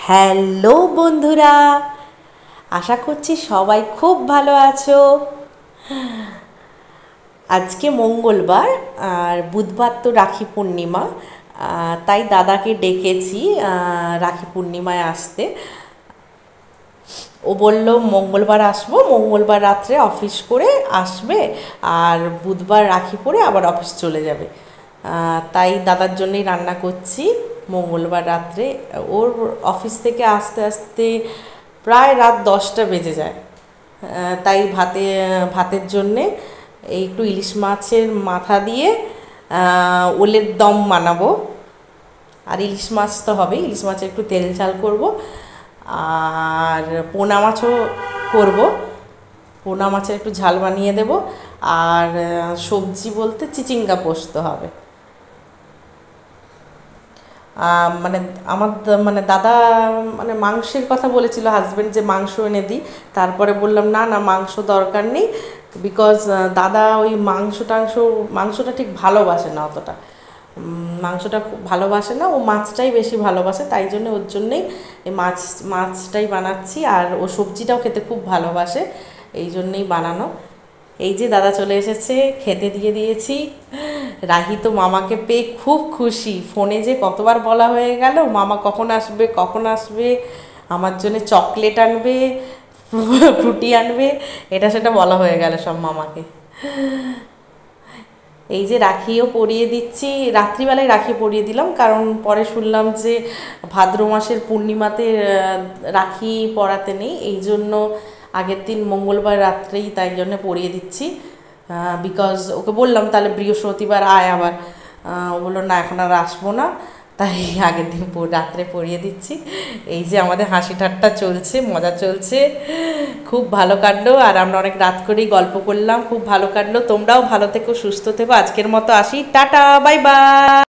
Hello বন্ধুরা, আশা করছি সবাই খুব ভালো আছো। আজকে মঙ্গলবার আর বুধবার তো রাখি পূর্ণিমা, তাই দাদাকে ডেকেছি রাখি পূর্ণিমায় আসতে। ও বলল মঙ্গলবার আসবো, মঙ্গলবার রাত্রে অফিস করে আসবে আর বুধবার রাখি পরে আবার অফিস চলে যাবে। তাই দাদার জন্যই রান্না করছি মঙ্গলবার রাত্রে। ওর অফিস থেকে আসতে আসতে প্রায় রাত 10টা বেজে যায়। তাই ভাতের জন্যে এই একটু ইলিশ মাছের মাথা দিয়ে ওলের দম বানাবো। আর ইলিশ মাছ তো হবে, ইলিশ মাছের একটু তেল ঝাল করব। আর পোনা মাছও করব, পোনা মাছের একটু ঝাল বানিয়ে দেব। আর সবজি বলতে চিচিঙ্গা পোস্ত হবে। মানে আমার মানে দাদা মানে মাংসের কথা বলেছিল হাজব্যান্ড, যে মাংস এনে দিই। তারপরে বললাম না না, মাংস দরকার নেই, বিকজ দাদা ওই মাংসটা ঠিক ভালোবাসে না অতটা। মাংসটা খুব ভালোবাসে না, ও মাছটাই বেশি ভালোবাসে। তাই জন্য ওর জন্যেই এই মাছটাই বানাচ্ছি। আর ও সবজিটাও খেতে খুব ভালোবাসে, এই জন্যেই বানানো। এই যে দাদা চলে এসেছে, খেতে দিয়ে দিয়েছি। রাহি তো মামাকে পেয়ে খুব খুশি, ফোনে যে কতবার বলা হয়ে গেল মামা কখন আসবে কখন আসবে, আমার জন্য চকলেট আনবে, ফ্রুটি আনবে, এটা সেটা বলা হয়ে গেল সব মামাকে। এই যে রাখিও পরিয়ে দিচ্ছি, রাত্রিবেলায় রাখি পরিয়ে দিলাম, কারণ পরে শুনলাম যে ভাদ্র মাসের পূর্ণিমাতে রাখি পরাতে নেই, এই জন্য আগের দিন মঙ্গলবার রাত্রেই তাই জন্য পরিয়ে দিচ্ছি। বিকজ ওকে বললাম তাহলে বৃহস্পতিবার আয় আবার, ও বললো না এখন আর আসবো না, তাই আগের দিন রাত্রে পরিয়ে দিচ্ছি। এই যে আমাদের হাসি ঠাট্টা চলছে, মজা চলছে, খুব ভালো কাটলো। আর আমরা অনেক রাত করেই গল্প করলাম, খুব ভালো কাটলো। তোমরাও ভালো থেকো, সুস্থ থেকো। আজকের মতো আসি, টাটা, বাই বাই।